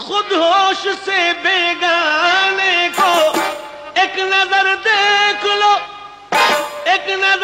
खुद होश से बेगाने को एक नजर देख लो, एक नजर